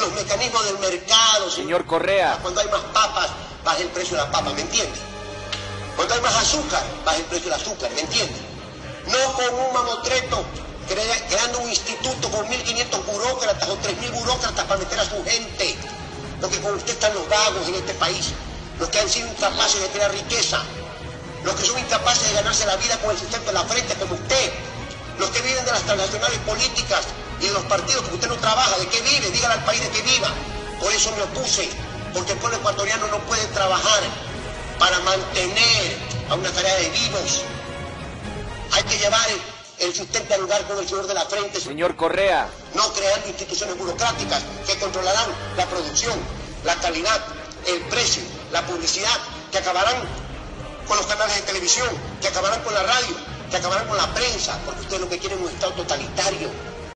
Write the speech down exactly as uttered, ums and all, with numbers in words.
los mecanismos del mercado. Señor Correa. Cuando hay más papas, baja el precio de la papa, ¿me entiende? Cuando hay más azúcar, baja el precio del azúcar, ¿me entiende? No con un mamotreto, crea, creando un instituto con mil quinientos burócratas o tres mil burócratas para meter a su gente. Porque con usted están los vagos en este país, los que han sido incapaces de crear riqueza, los que son incapaces de ganarse la vida con el sustento en la frente como usted, los que viven de las transnacionales políticas y de los partidos, porque usted no trabaja. ¿De qué vive? Dígale al país de qué viva. Por eso me opuse, porque el pueblo ecuatoriano no puede trabajar para mantener a una tarea de vivos. Hay que llevar el, el sustento al lugar con el sudor de la frente. Señor Correa. No creando instituciones burocráticas que controlarán la producción, la calidad, el precio, la publicidad, que acabarán con los canales de televisión, que acabarán con la radio, que acabarán con la prensa, porque ustedes lo que quieren es un Estado totalitario.